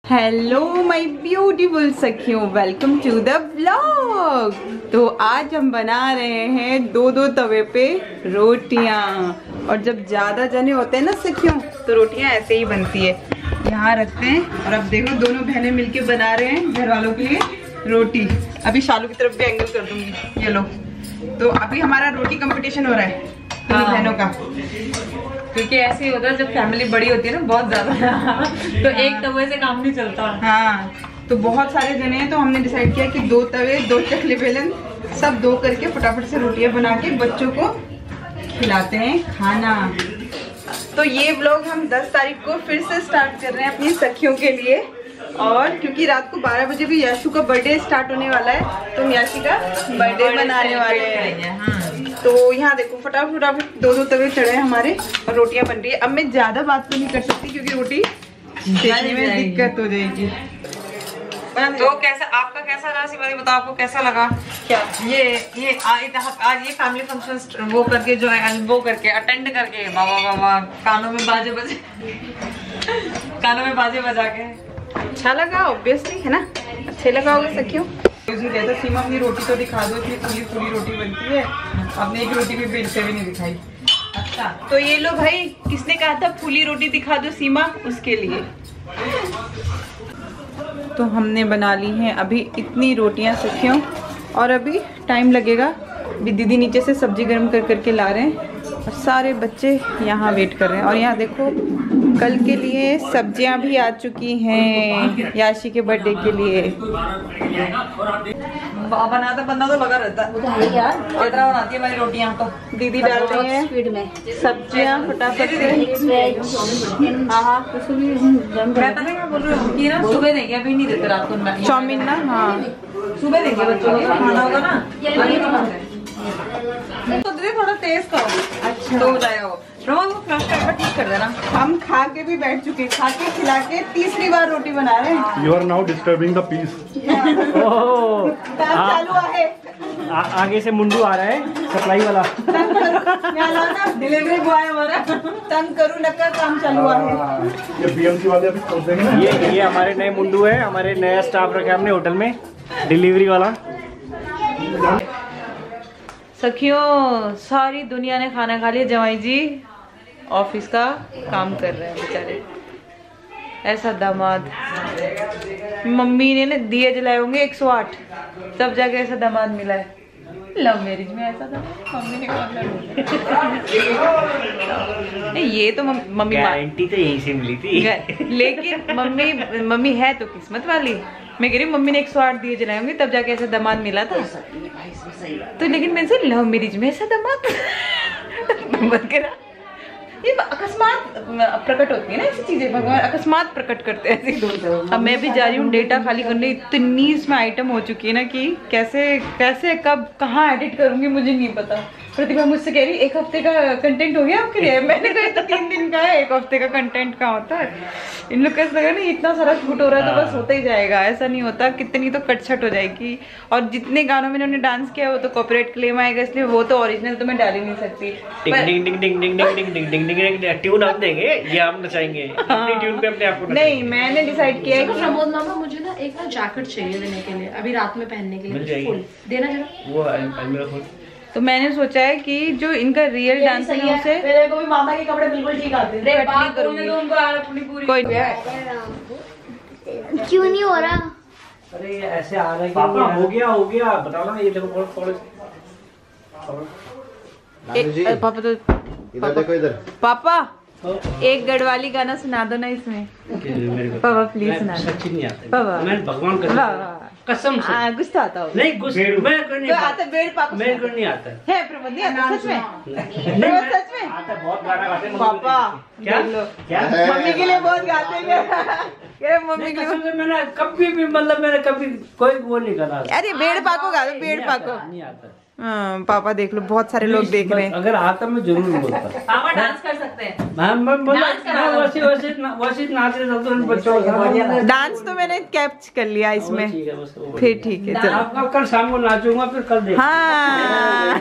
Hello my beautiful सखियों, welcome to the vlog. तो आज हम बना रहे हैं दो तवे पे रोटियां। और जब ज्यादा जने होते हैं ना सखियों, तो रोटियां ऐसे ही बनती है। यहाँ रखते हैं और अब देखो दोनों बहनें मिलके बना रहे हैं घर वालों के लिए रोटी। अभी शालू की तरफ भी एंगल कर दूंगी, ये लो। तो अभी हमारा रोटी कंपटीशन हो रहा है दोनों बहनों का, क्योंकि ऐसे ही होता है जब फैमिली बड़ी होती है ना बहुत ज्यादा तो एक तवे से काम नहीं चलता। हाँ, तो बहुत सारे जने हैं, तो हमने डिसाइड किया कि 2 तवे 2 चकले बेलन सब 2 करके फटाफट से रोटियां बना के बच्चों को खिलाते हैं खाना। तो ये व्लॉग हम 10 तारीख को फिर से स्टार्ट कर रहे हैं अपनी सखियों के लिए। और क्योंकि रात को 12 बजे भी याशु का बर्थडे स्टार्ट होने वाला है, तो हम याशी का बर्थडे मनाने वाले हैं। हाँ। तो यहाँ देखो फटाफट 2 तवे चढ़े हैं हमारे और रोटियां बन रही है। अब मैं ज्यादा बात तो नहीं कर सकती क्योंकि रोटी सेकने में दिक्कत हो जाएगी। तो कैसा आपका कैसा रहा शिवानी, बताओ आपको कैसा लगा? क्या ये आज ये फैमिली फंक्शन वो करके जो है वो करके अटेंड करके बाबा कानों में बाजे बजा के अच्छा लगा? ऑब्वियसली है ना, अच्छे लगा होगा सखियों। कहता सीमा अपनी रोटी तो दिखा दो, इतनी पूरी रोटी बनती है, आपने एक रोटी भी बेलते भी नहीं दिखाई। अच्छा, तो ये लो भाई, किसने कहा था फूली रोटी दिखा दो सीमा, उसके लिए। तो हमने बना ली हैं अभी इतनी रोटियां सखियों, और अभी टाइम लगेगा। अभी दीदी नीचे से सब्जी गर्म करके ला रहे हैं और सारे बच्चे यहाँ वेट कर रहे हैं। और यहाँ देखो कल के लिए सब्जियां भी आ चुकी हैं याशी के बर्थडे के लिए। बनाता बंदा तो लगा रहता है, इतना बनाती है हमारी रोटियां। तो दीदी डाल रही है सब्जियां फटाफट से। हाँ, मैं तो नहीं बोल रही हूँ कि ना सुबह देंगे, अभी नहीं देते रात को चाउमीन ना। हाँ, सुबह देंगे बच्चों को खाना होगा ना, तो थोड़ा तेज करो। अच्छा, तो हो जाएगा वो। रोज वो फ्लश टाइप ठीक कर देना। हम खा के भी बैठ चुके, खा के खिला के तीसरी बार रोटी बना रहे हैं। You are now disturbing the peace. काम चालू है। आगे से मुंडू आ रहा है, सप्लाई वाला। डिलीवरी बॉय हमारा तंग करूँ नक्कर, काम चालू है। ये बीएमसी वाले अभी पहुंच देंगे। ये हमारे नए मुंडू है, हमारे नया स्टाफ रखा हमने होटल में, डिलीवरी वाला। सखियों, सारी दुनिया ने खाना खा लिया, जवाई जी ऑफिस का काम कर रहे हैं बेचारे। ऐसा दामाद, मम्मी ने ना दिए जलाए होंगे 108, तब जाके ऐसा दामाद मिला है। लव मैरिज में ऐसा था, मम्मी ने नहीं, ये तो मम्मी गारंटी तो यहीं से मिली थी। लेकिन मम्मी है तो किस्मत वाली। मैं कह रही हूँ मम्मी ने 108 दिए जलाए होंगे, तब जाके ऐसा दामाद मिला था। तो लेकिन मैंने से लव मैरिज में ऐसा दामाद बंद करा। ये अकस्मात प्रकट होती है ना ऐसी चीजें, भगवान अकस्मात प्रकट करते हैं ऐसे। अब मैं भी जा रही हूँ डेटा खाली करने। इतनी इसमें आइटम हो चुकी है ना कि कैसे कब कहाँ एडिट करूंगी मुझे नहीं पता। प्रतिभा मुझसे कह रही 1 हफ्ते का कंटेंट हो गया आपके लिए। मैंने कहा तो 3 दिन का है, 1 हफ्ते का कंटेंट कहाँ होता है। इन लोग कैसे लगा नहीं, इतना सारा शूट हो रहा है तो बस होता ही जाएगा, ऐसा नहीं होता। कितनी तो कटछट हो जाएगी। और जितने गानों में इन्होंने डांस किया वो तो कॉपीराइट क्लेम आएगा, इसलिए वो तो ओरिजिनल तो मैं डाल ही नहीं सकती। ट्यून आप देंगे, ये हम नचाएंगे अपनी ट्यून पे अपने आप को। नहीं, मैंने डिसाइड किया है कि प्रमोद मामा मुझे ना एक ना जैकेट चाहिए देने के लिए, अभी रात में पहनने के लिए। फुल देना जरा वो। तो मैंने सोचा है कि जो इनका रियल डांस है उसे मेरे को भी मामा के कपड़े बिल्कुल ठीक आते हैं। कोई क्यों नहीं हो रहा? अरे ऐसे आ रहा है। पापा हो गया बताओ ना। ये देखो पापा तो इधर देखो, इधर पापा एक गढ़वाली गाना सुना दो ना इसमें। पापा प्लीज सुना दो। सच्ची नहीं आता पापा, मैं भगवान कसम से गुस्सा आता हो? नहीं गुस्सा मैं नहीं आता। बेड़ पापा मेरे को नहीं आता है। प्रमोद नहीं आता सच में? सच में आता, बहुत गाना गाते हैं पापा। क्या क्या मम्मी के लिए बहुत गाते हैं। मम्मी के लिए मैंने कभी भी मतलब मैंने कभी कोई वो नहीं करा। अरे बेड़ पाको गा दो, बेड़ पाको। नहीं आता। पापा देख लो, बहुत सारे लोग देख रहे हैं। अगर आता मैं जरूर बोलता। पापा डांस कर सकते हैं। डांस तो मैंने कैप्च कर लिया इसमें। फिर ठीक है, चलो। आप कल शाम को नाचूंगा, फिर कल देखो। हाँ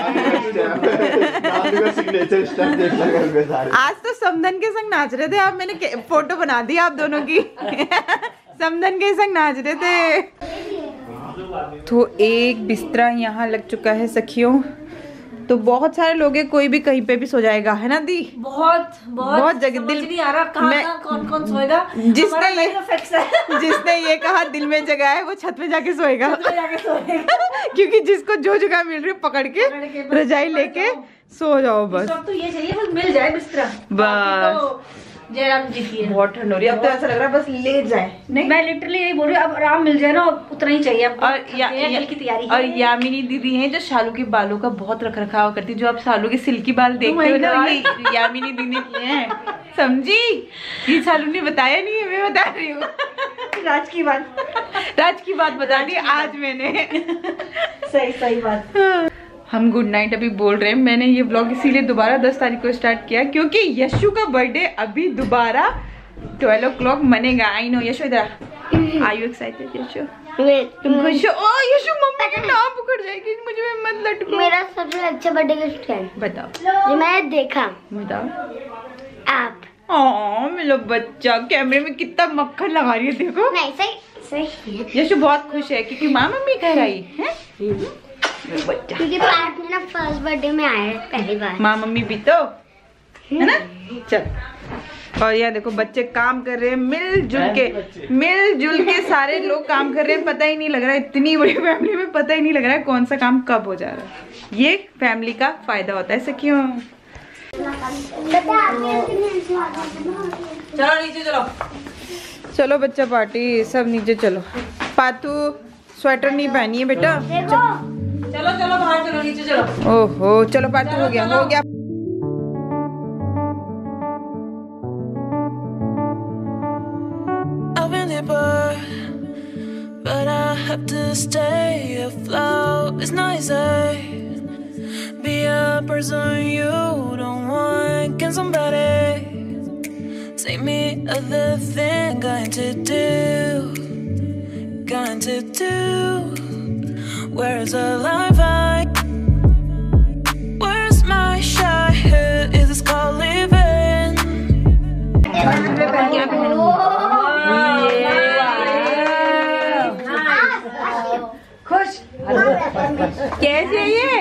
सिग्नेचर स्टेप देखना। आज तो समधन के संग नाच रहे थे आप, मैंने फोटो बना दी आप दोनों की। समदन के संग नाच रहे थे। तो एक बिस्तरा यहाँ लग चुका है सखियों। तो बहुत सारे लोग हैं, कोई भी कहीं पे भी सो जाएगा, है ना दी? बहुत जगह दिल नहीं आ रहा कहाँ कौन सोएगा। जिसने ये कहा दिल में जगह है वो छत पे जाके सोएगा। क्योंकि जिसको जो जगह मिल रही है पकड़ के रजाई लेके सो जाओ बस। तो ये चाहिए बस मिल जाए बिस्तरा बस। जयराम जी की बहुत ठंड हो रही है, अब तो ऐसा लग रहा है बस ले जाए। नहीं मैं लिटरली यही बोल रही हूँ, अब आराम मिल जाए ना उतना ही चाहिए। अब और कल की तैयारी और यामिनी दीदी हैं जो शालू के बालों का बहुत रख रखाव करती है। जो आप शालू के सिल्की बाल देखते हो ना, ये यामिनी दीदी किए हैं, समझी? ये शालू ने बताया नहीं है, मैं बता रही हूँ। राज की बात बता दी आज मैंने। सही बात। हम गुड नाइट अभी बोल रहे हैं। मैंने ये व्लॉग इसीलिए दोबारा 10 तारीख को स्टार्ट किया क्योंकि यशु का बर्थडे अभी दोबारा 12 o'clock मनेगा। आई नो यशु, इधर आर यू एक्साइटेड यशु? तुम खुश हो? ओ यशु मम्मी के नाम पकड़ जाएगी, मुझे मत लटको। मेरा सबसे अच्छा बर्थडे गिफ्ट है, बताओ। जो मैंने देखा, बताओ। आप। मेरा बच्चा कैमरे में कितना मक्खन लगा रही है, देखो। नहीं सही यशु बहुत खुश है क्योंकि माँ मम्मी घर आई है। बच्चा क्योंकि पार्ट में ना फर्स्ट बर्थडे में आया पहली बार। माँ मम्मी भी तो है ना। चल, और यह देखो बच्चे काम कर रहे हैं मिलजुल के सारे लोग काम कर रहे हैं। पता ही नहीं लग रहा है, इतनी बड़ी फैमिली में पता ही नहीं लग रहा है कौन सा काम कब हो जा रहा है। ये फैमिली का फायदा होता है। ऐसे क्यों? चलो नीचे चलो, चलो बच्चा पार्टी, सब नीचे चलो। पातू स्वेटर नहीं पहनी है बेटा। चलो बाहर चलो, नीचे चलो। ओहो चलो पातू, हो गया। But I have to stay afloat. It's not easy. Be a person you don't want. Can somebody take me other thing? Going to do. Where's the life where's my shot? Is this called living? खुश कैसे है ये?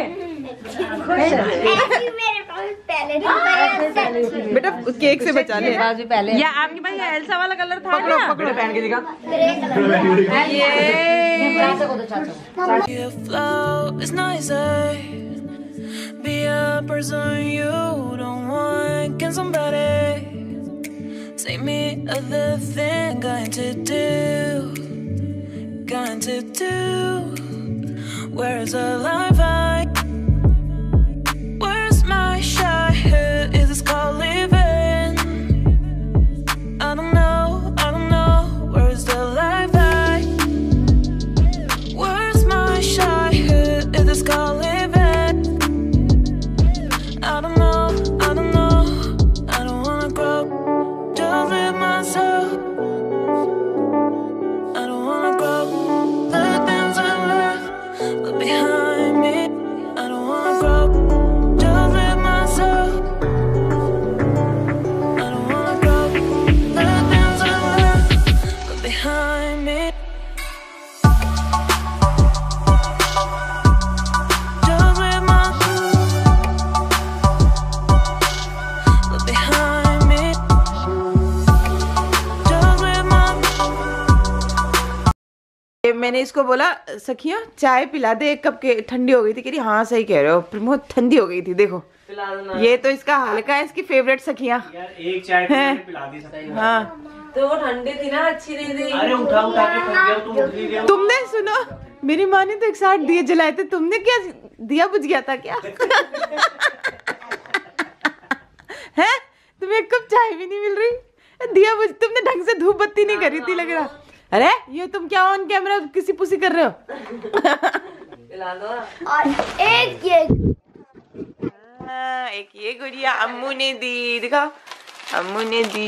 बेटा cake से बचा ले। या आपके पास ये एल्सा वाला कलर था? पकड़ो पहन के दिखा। It's not easy. Be a person you don't want. Can somebody take me other thing? Going to do. Where's the life where's my shot? Is this called living? I don't know. Where's the life where's my shot? Is this called living? I don't know. I don't wanna grow. Just live myself. I don't wanna grow. The things I left behind me. I don't wanna grow. Just live myself. I don't wanna grow. The things I left behind me. Just live behind me. Just live मैंने इसको बोला सखिया चाय पिला दे एक cup के, ठंडी हो गई थी। कह रही हाँ सही कह रहे हो प्रमोद, ठंडी हो गई थी। देखो ये तो इसका हल्का है, इसकी फेवरेट सखिया। यार एक चाय पिला दी सबको। हाँ तो वो ठंडी थी ना, अच्छी नहीं थी। अरे उठा के थक गया, तुम उठ नहीं रहे हो। तुमने सुनो, मेरी माँ ने तो 160 दिए जलाए थे, तुमने क्या दिया बुझ गया था क्या? है तुम्हें एक कप चाय भी नहीं मिल रही, दिया बुझ, तुमने ढंग से धूप बत्ती नहीं करी थी लग रहा। अरे ये तुम क्या ऑन कैमरा किसी पुसी कर रहे हो? पिला दो। और एक ये गुड़िया अम्मू ने दी, दिखाओ अम्मू ने दी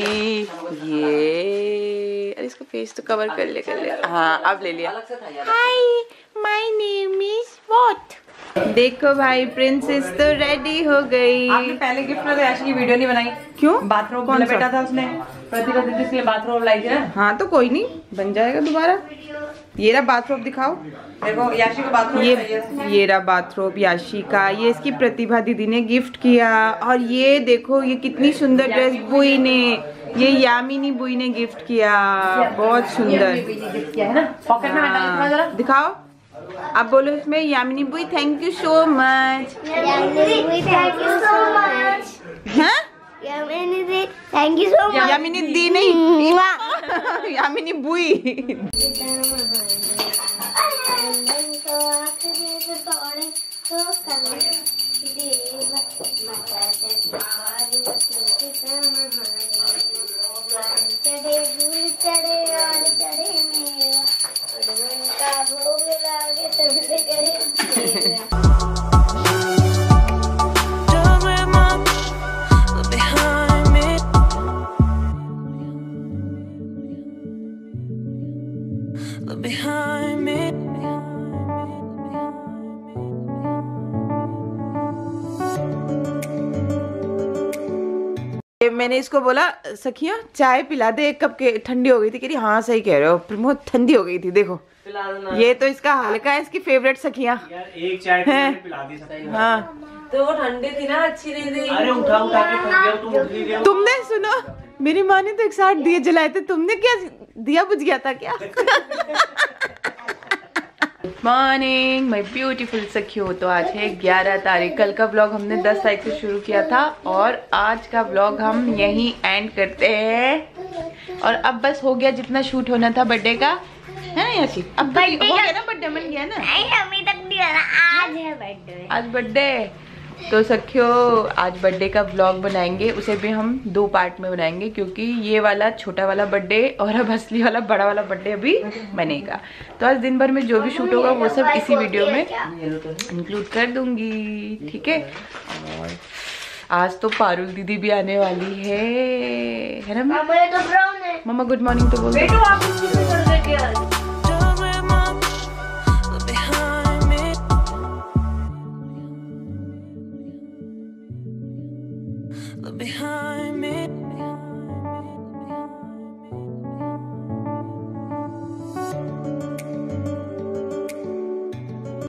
ये। अरे इसका फेस तो कवर कर ले हाँ अब ले लिया। Hi my name is what. देखो भाई प्रिंसेस तो रेडी हो गई। आपने पहले गिफ्ट में तो ऐसी वीडियो नहीं बनाई क्यों? बाथरूम कौन बैठा था उसने? प्रतिभा दीदी इसके लिए बाथरूम लाई थी ना। हाँ तो कोई नहीं, बन जाएगा दोबारा। ये रहा बाथरोब, दिखाओ। देखो याशी का बाथरूम ये रहा बाथरोब याशी का। ये इसकी प्रतिभा दीदी ने गिफ्ट किया। और ये देखो ये कितनी सुंदर ड्रेस बुई ने, ये यामिनी बुई ने गिफ्ट किया। बहुत सुंदर है ना। पॉकेट में हाँ, दिखाओ। अब बोलो इसमें यामिनी बुई थैंक यू सो मच। हाँ thank you so much. Yamini दी नहीं, यामिनी बुई। Behind me. मैंने इसको बोला सखिया चाय पिला दे एक कप के, ठंडी हो गई थी। कह रही हाँ सही कह रहे हो, बहुत ठंडी हो गई थी। देखो ये तो इसका हल्का है, इसकी फेवरेट सखिया। एक चाय पिला दी सब। हाँ तो वो ठंडी थी ना, अच्छी नहीं थी। अरे उठा उठा के थक गया, तुम उठ नहीं रहे हो। तुमने सुनो, मेरी माँ ने तो 160 दिए जलाए थे, तुमने क्या दिया बुझ गया था क्या? मॉर्निंग माय ब्यूटीफुल सखियो। तो आज है 11 तारीख। कल का व्लॉग हमने 10 तारीख से शुरू किया था और आज का व्लॉग हम यहीं एंड करते हैं। और अब बस हो गया जितना शूट होना था बर्थडे का, है ना याशी? अब हो गया ना, बर्थडे बन गया ना। नहीं अभी तक नहीं बना, आज है बर्थडे। आज बर्थडे तो सखियो आज बर्थडे का व्लॉग बनाएंगे, उसे भी हम 2 पार्ट में बनाएंगे क्योंकि ये वाला छोटा वाला बर्थडे और अब असली वाला बड़ा वाला बर्थडे अभी बनेगा। तो आज दिन भर में जो भी शूट होगा वो सब इसी वीडियो में इंक्लूड कर दूंगी, ठीक है। और आज तो पारुल दीदी भी आने वाली है ना मम्मा? गुड मॉर्निंग तो बोल दो। Behind me.